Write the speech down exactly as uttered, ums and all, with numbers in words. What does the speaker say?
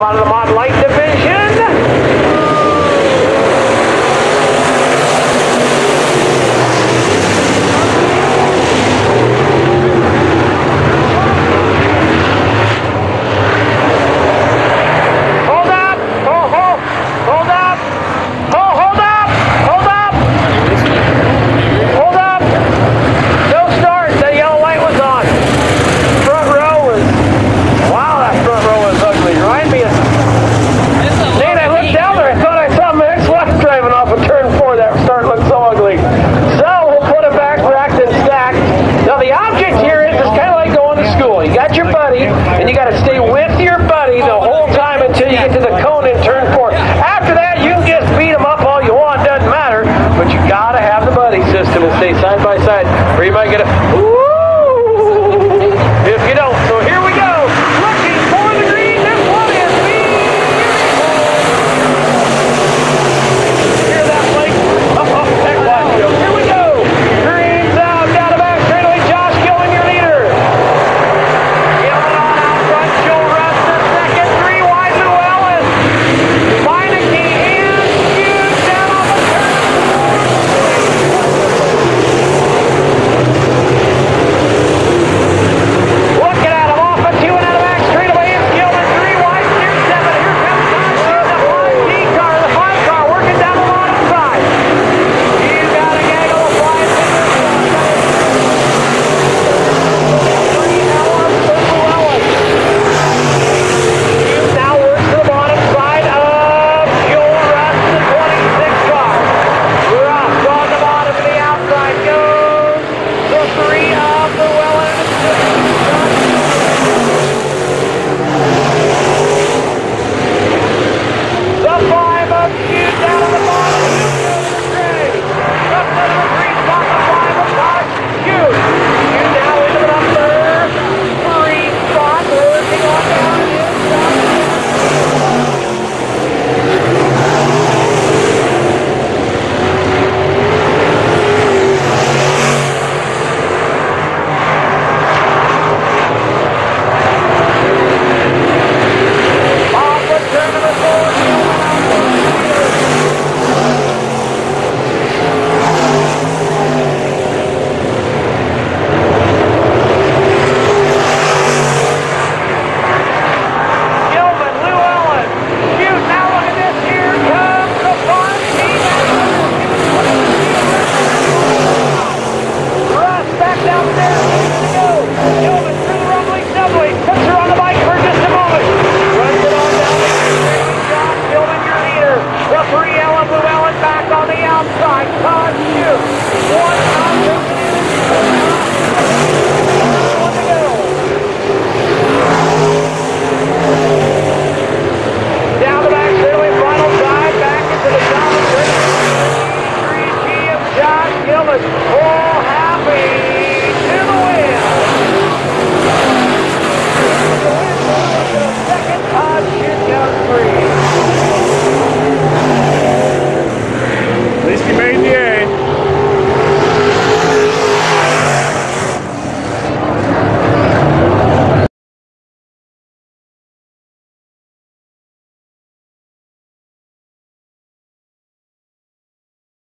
Out of the Mod Light Division. And you got to stay with your buddy the whole time until you get to the cone and turn four. After that, you can just beat them up all you want, doesn't matter. But you got to have the buddy system and stay side by side, or you might get a. Ooh,